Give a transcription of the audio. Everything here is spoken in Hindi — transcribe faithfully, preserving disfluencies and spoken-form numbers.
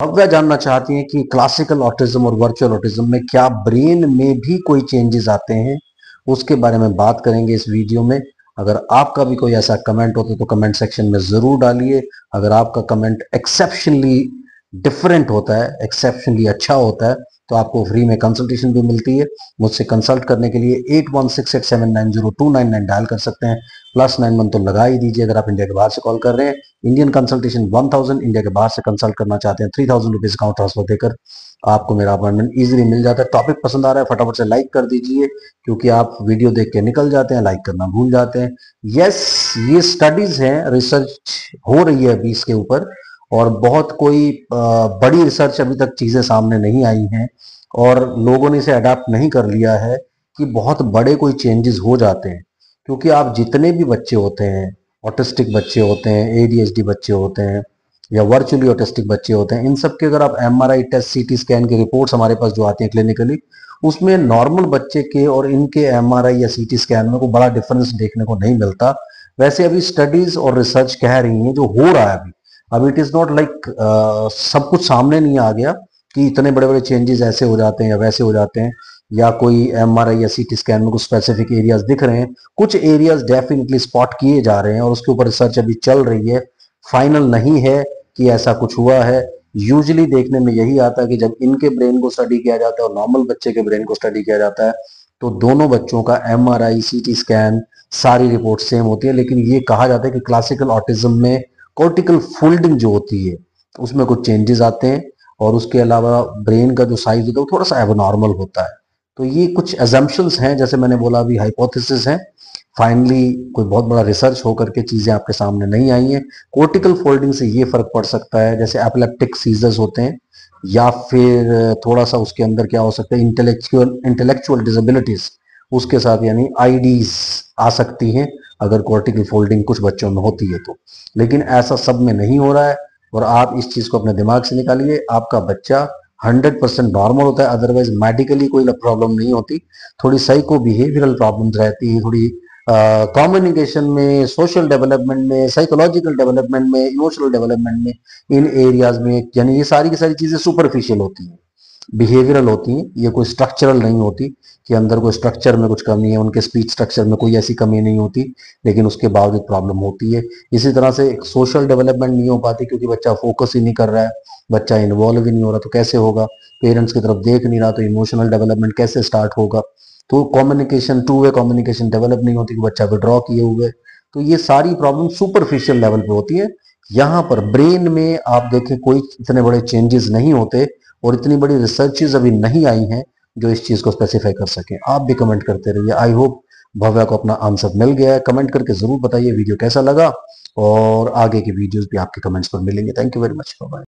भव्या जानना चाहती हैं कि क्लासिकल ऑटिज्म और वर्चुअल ऑटिज्म में क्या ब्रेन में भी कोई चेंजेस आते हैं, उसके बारे में बात करेंगे इस वीडियो में। अगर आपका भी कोई ऐसा कमेंट होता है तो कमेंट सेक्शन में जरूर डालिए। अगर आपका कमेंट एक्सेप्शनली डिफरेंट होता है, एक्सेप्शनली अच्छा होता है, तो आपको फ्री में कंसल्टेशन भी मिलती है। मुझसे कंसल्ट करने के लिए eight one six eight seven nine zero two nine nine dial कर सकते हैं। प्लस नाइन वन तो लगा ही दीजिए अगर आप इंडिया के बाहर से कॉल कर रहे हैं। Indian consultation one thousand, India के बाहर से कंसल्ट करना चाहते हैं three thousand rupees account transfer देकर आपको मेरा अपॉइंटमेंट इजीली मिल जाता है। टॉपिक पसंद आ रहा है फटाफट से लाइक कर दीजिए, क्योंकि आप वीडियो देख के निकल जाते हैं, लाइक करना भूल जाते हैं। यस, ये स्टडीज हैं, रिसर्च हो रही है अभी इसके ऊपर, और बहुत कोई बड़ी रिसर्च अभी तक चीजें सामने नहीं आई हैं और लोगों ने इसे अडाप्ट नहीं कर लिया है कि बहुत बड़े कोई चेंजेस हो जाते हैं। क्योंकि आप जितने भी बच्चे होते हैं, ऑटिस्टिक बच्चे होते हैं, एडीएचडी बच्चे होते हैं, या वर्चुअली ऑटिस्टिक बच्चे होते हैं, इन सब के अगर आप एमआरआई टेस्ट, सीटी स्कैन की रिपोर्ट्स हमारे पास जो आती हैं क्लिनिकली, उसमें नॉर्मल बच्चे के और इनके एमआरआई या सीटी स्कैन में कोई बड़ा डिफरेंस देखने को नहीं मिलता। वैसे अभी स्टडीज और रिसर्च कह रही हैं जो हो रहा है अभी अभी इट इज नॉट लाइक सब कुछ सामने नहीं आ गया कि इतने बड़े बड़े चेंजेस ऐसे हो जाते हैं या वैसे हो जाते हैं, या कोई एमआरआई या सीटी स्कैन में कुछ स्पेसिफिक एरियाज दिख रहे हैं। कुछ एरियाज डेफिनेटली स्पॉट किए जा रहे हैं और उसके ऊपर रिसर्च अभी चल रही है। फाइनल नहीं है कि ऐसा कुछ हुआ है। यूजुअली देखने में यही आता है कि जब इनके ब्रेन को स्टडी किया जाता है और नॉर्मल बच्चे के ब्रेन को स्टडी किया जाता है, तो दोनों बच्चों का एमआरआई, सीटी स्कैन, सारी रिपोर्ट सेम होती है। लेकिन ये कहा जाता है कि क्लासिकल ऑटिज्म में कॉर्टिकल फोल्डिंग जो होती है उसमें कुछ चेंजेस आते हैं, और उसके अलावा ब्रेन का जो साइज होता है वो थोड़ा सा एबनॉर्मल होता है। तो ये कुछ एजम्पशंस हैं, जैसे मैंने बोला अभी हाइपोथेसिस हैं। फाइनली कोई बहुत बड़ा रिसर्च होकर के चीजें आपके सामने नहीं आई हैं। कोर्टिकल फोल्डिंग से ये फर्क पड़ सकता है, जैसे एपिलेप्टिक सीजर्स होते हैं, या फिर थोड़ा सा उसके अंदर क्या हो सकता है, इंटेलेक्चुअल इंटेलेक्चुअल डिसेबिलिटीज उसके साथ, यानी आईडीज आ सकती हैं अगर कोर्टिकल फोल्डिंग कुछ बच्चों में होती है तो। लेकिन ऐसा सब में नहीं हो रहा है, और आप इस चीज को अपने दिमाग से निकालिए। आपका बच्चा हंड्रेड परसेंट नॉर्मल होता है, अदरवाइज मेडिकली कोई प्रॉब्लम नहीं होती। थोड़ी साइको बिहेवियरल प्रॉब्लम्स रहती है, थोड़ी कम्युनिकेशन uh, में, सोशल डेवलपमेंट में, साइकोलॉजिकल डेवलपमेंट में, इमोशनल डेवलपमेंट में, इन एरियाज में, यानी ये सारी की सारी चीजें सुपरफिशियल होती हैं, बिहेवियरल होती हैं। ये कोई स्ट्रक्चरल नहीं होती कि अंदर कोई स्ट्रक्चर में कुछ कमी है, उनके स्पीच स्ट्रक्चर में कोई ऐसी कमी नहीं होती, लेकिन उसके बावजूद प्रॉब्लम होती है। इसी तरह से सोशल डेवलपमेंट नहीं हो पाती, क्योंकि बच्चा फोकस ही नहीं कर रहा है, बच्चा इन्वॉल्व ही नहीं हो रहा, तो कैसे होगा? पेरेंट्स की तरफ देख नहीं रहा, तो इमोशनल डेवलपमेंट कैसे स्टार्ट होगा? तो communication, two way communication develop नहीं होती कि बच्चा विड्रॉ किए हुए। तो ये सारी प्रॉब्लम सुपरफिशियल लेवल पे होती है। यहाँ पर ब्रेन में आप देखें कोई इतने बड़े चेंजेस नहीं होते, और इतनी बड़ी रिसर्चेज अभी नहीं आई हैं जो इस चीज को स्पेसिफाई कर सके। आप भी कमेंट करते रहिए। आई होप भव्या को अपना आंसर मिल गया है। कमेंट करके जरूर बताइए वीडियो कैसा लगा, और आगे की वीडियोस भी आपके कमेंट्स पर मिलेंगे। Thank you very much. Bye.